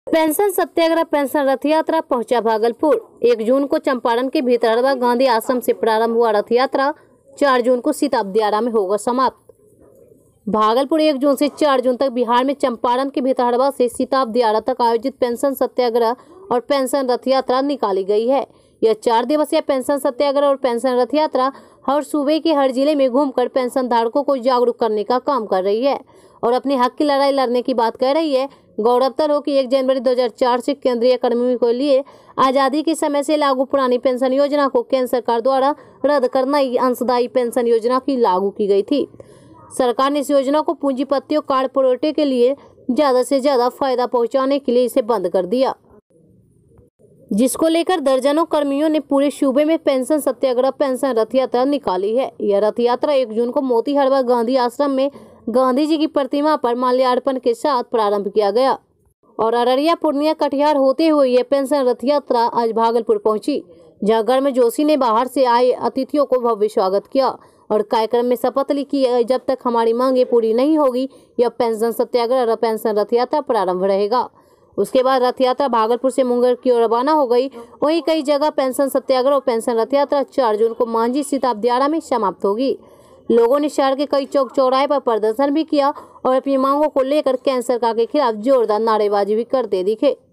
Pension सत्याग्रह pension रथ यात्रा पहुंचा भागलपुर। 1 जून को चंपारण के भीतरहड़वा गांधी आश्रम से प्रारंभ हुआ रथ यात्रा 4 जून को सीताब्दियारा में होगा समाप्त। भागलपुर 1 जून से 4 जून तक बिहार में चंपारण के भीतरहड़वा से सीताब्दियारा तक आयोजित पेंशन सत्याग्रह और पेंशन रथ यात्रा निकाली गई है। यह 4 दिवसीय पेंशन सत्याग्रह और पेंशन रथ यात्रा हर सूबे के हर जिले में घूमकर पेंशन धारकों को जागरूक करने का काम कर रही है और अपने हक की लड़ाई लड़ने की बात कह रही है। गौरवतलब हो कि 1 जनवरी 2004 से केंद्रीय कर्मियों के लिए आज़ादी के समय से लागू पुरानी पेंशन योजना को केंद्र सरकार द्वारा रद्द करना अंशदायी पेंशन योजना की लागू की गई थी। सरकार ने इस योजना को पूंजीपतियों कारपोरेटों के लिए ज्यादा से ज्यादा फायदा पहुंचाने के लिए इसे बंद कर दिया, जिसको लेकर दर्जनों कर्मियों ने पूरे सूबे में पेंशन सत्याग्रह पेंशन रथ यात्रा निकाली है। यह रथ यात्रा 1 जून को मोतीहड़वा गांधी आश्रम में गांधी जी की प्रतिमा पर माल्यार्पण के साथ प्रारंभ किया गया और अररिया, पूर्णिया, कटिहार होते हुए यह पेंशन रथ यात्रा आज भागलपुर पहुंची, जहां गर्मजोशी ने बाहर से आए अतिथियों को भव्य स्वागत किया और कार्यक्रम में शपथ ली कि जब तक हमारी मांगे पूरी नहीं होगी यह पेंशन सत्याग्रह और पेंशन रथ यात्रा प्रारंभ रहेगा। उसके बाद रथ यात्रा भागलपुर से मुंगेर की ओर रवाना हो गई। वहीं कई जगह पेंशन सत्याग्रह और पेंशन रथ यात्रा 4 जून को मांझी सीताब्दियारा में समाप्त होगी। लोगों ने शहर के कई चौक चौराहे पर प्रदर्शन भी किया और अपनी मांगों को लेकर केंद्र सरकार के खिलाफ जोरदार नारेबाजी भी करते दिखे।